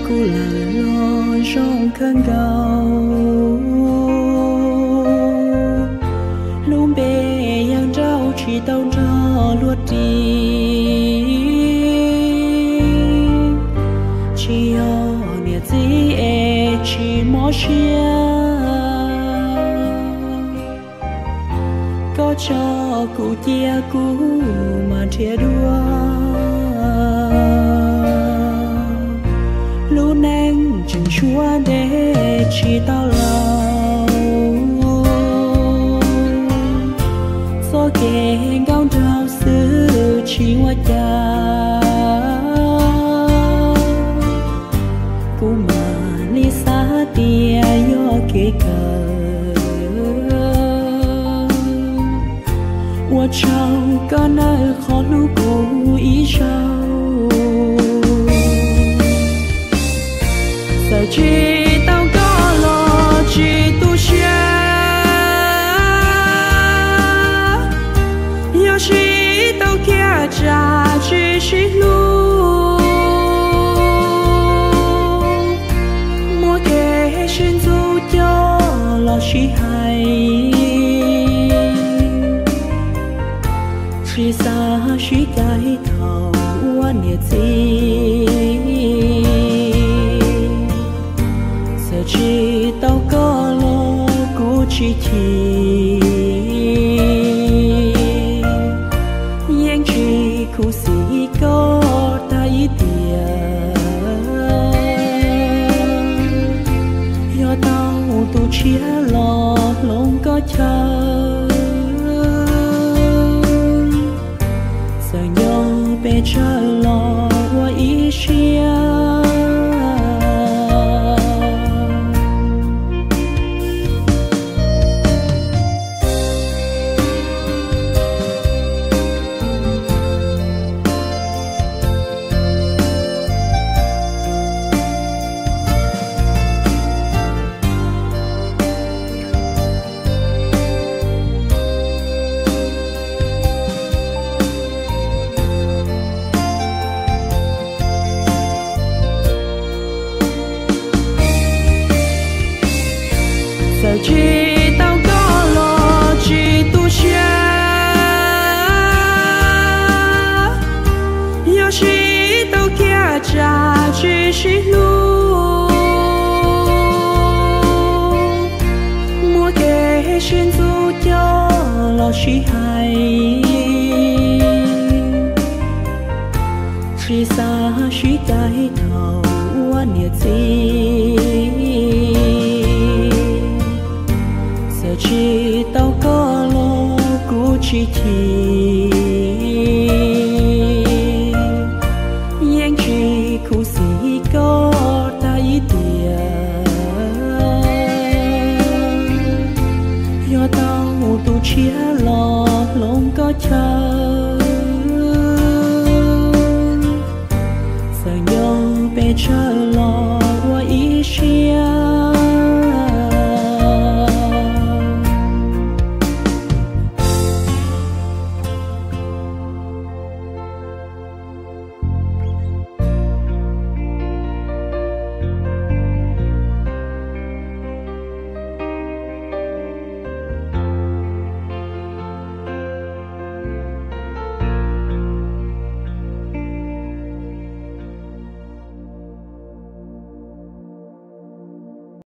cô là lo trong cơn đau luôn bề yang trao chỉ tao cho luột đi chỉ ở nhà gì chỉ mò chia có cho cụ chia cũ mà chia đua lúc nắng chừng chúa để chỉ tao lâu gió kề gao trao xứ chỉ hoa cha cũ mà đi xa tia gió kề cờ我找个那好路不一找，在知道个了几度下，有时都看着只是路，莫给心走掉了是海。chỉ xa suy cái thầu quan nhiệt gì giờ chỉ tao có lo cố chỉ thì nhưng chỉ khu sĩ có tay tiền do tao tu chia lo lòng có chờ别这了我一些chỉ tao có lo chỉ tu chia有时都看着只是路莫给心走掉了是海chỉ xa suy cái thầu quan nhiệt gì chỉ tao có lo cố chỉ thì nhưng chỉ khu sĩ có tay tiền do tao tu chia lo lòng có chờ giờ nhau bé chờ lo qua ý chia